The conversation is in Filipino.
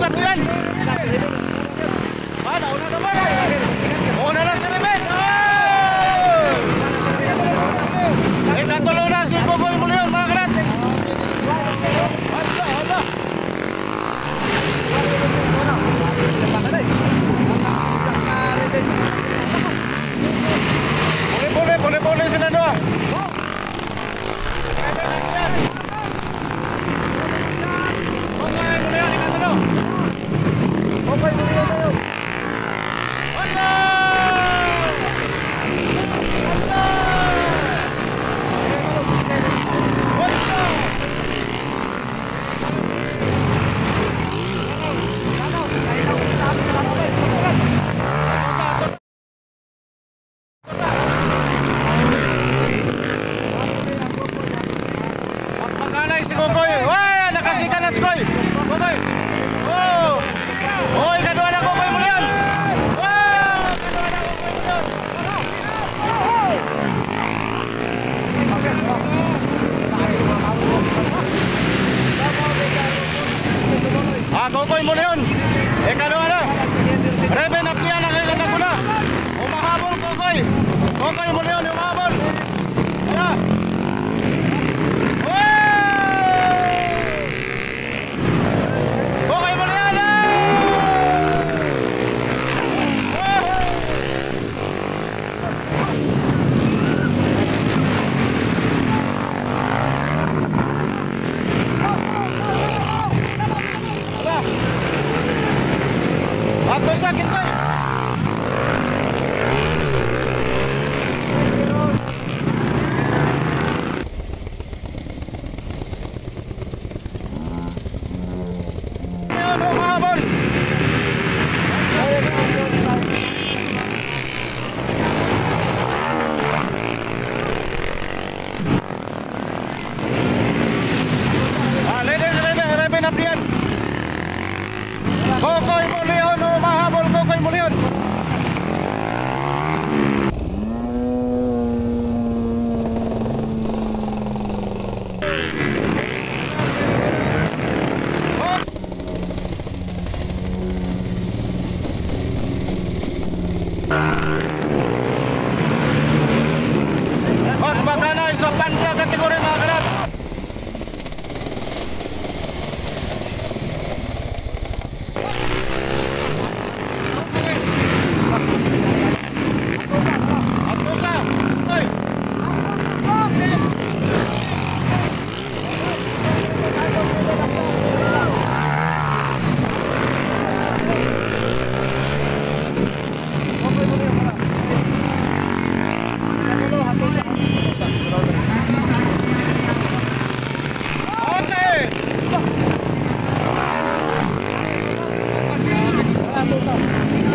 Aprian. Nauna naman. Una na si Reben. Ikatulo na si Kokoy Mulion, mga karats. Hala. Boleh sila doa. Si Kokoy, wah, nakasikan na si Kokoy. Kokoy. Oh. Oh, ikadua na Kokoy Mulion. Wow, ikadua na Kokoy Mulion. Kokoy Mulion. Ikadua na. Reben Aprian ang ikadua na. Umahabol Kokoy. Kokoy Mulion umahabol. Hala. Ato sakit ko. Ano mahabol? Reben Aprian. Kokoy Mulion, mahabol Kokoy Mulion. Baka na sa panda kategori mga karats. Okay.